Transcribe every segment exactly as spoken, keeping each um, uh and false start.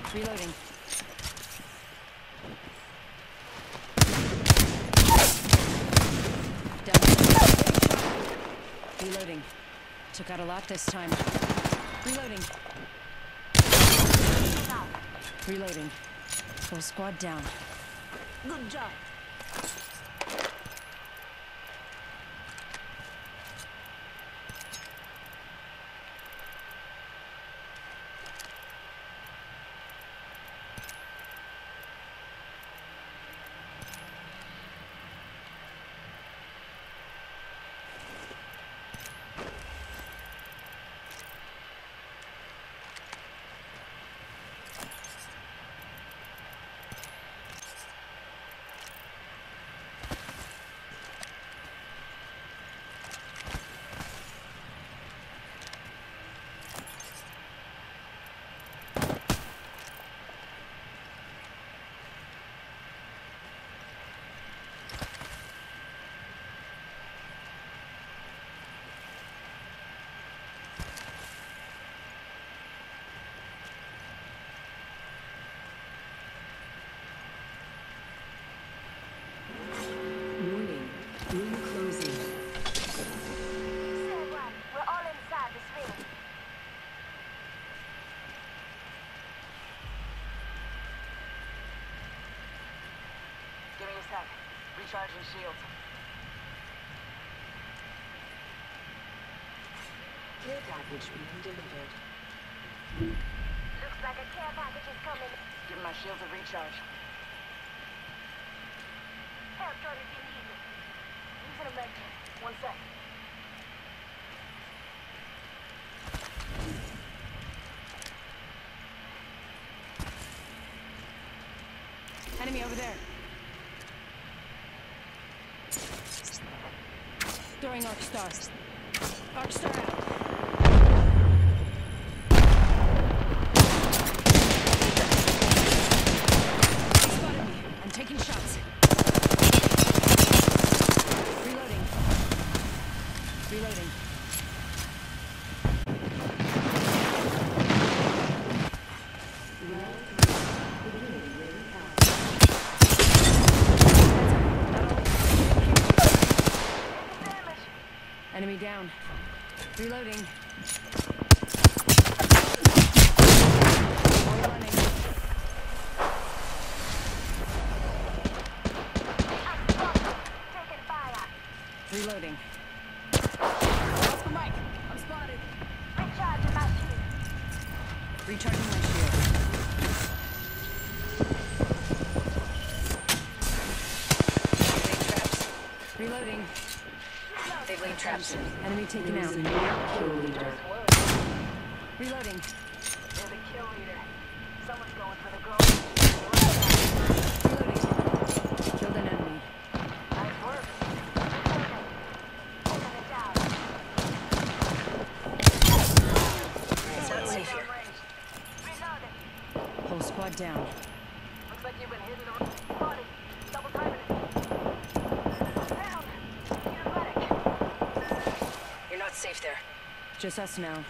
Reloading. Down. Reloading. Took out a lot this time. Reloading. Reloading. Full squad down. Good job. Recharging shields. Care package being delivered. Looks like a care package is coming. Give my shields a recharge. Help turn if you need it. Using a med kit. One sec. Enemy over there. Throwing Arc Star. Arc Star out. He spotted me. I'm taking shots. Reloading. Reloading. Enemy down. Reloading. More running. Taking fire. Reloading. Lost the mic. I'm spotted. Recharging my shield. Recharging my shield. Laying traps. Reloading. They've laid traps. Enemy taken out. Kill leader. Reloading. They're the kill leader. Someone's going for the goal. Reloading. Killed an enemy. Nice work. Taking it down. It's not safe here. Reloading. Whole squad down. Looks like you've been hitting the body. Double timing it. Down. Use medic. You're not safe there. Just us now.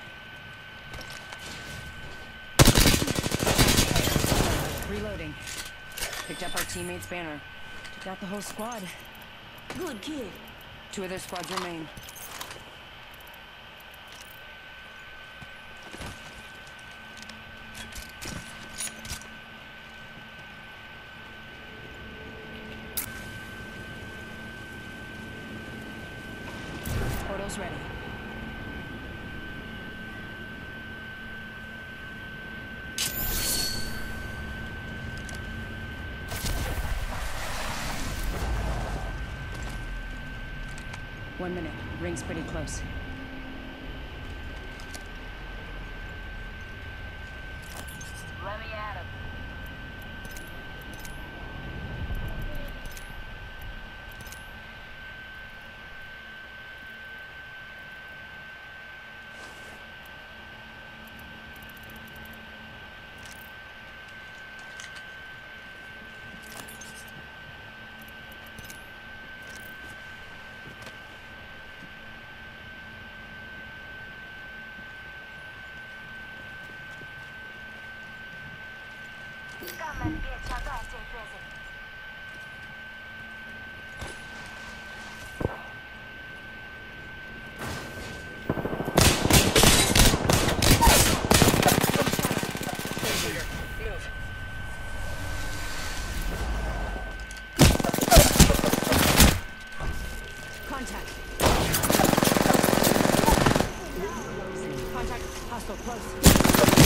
Reloading. Picked up our teammate's banner. Took out the whole squad. Good kid. Two other squads remain. Portal's ready. One minute. Ring's pretty close. Let me at him. Come and get your birthday present. Shooter, move. Contact. Contact. Hostile close.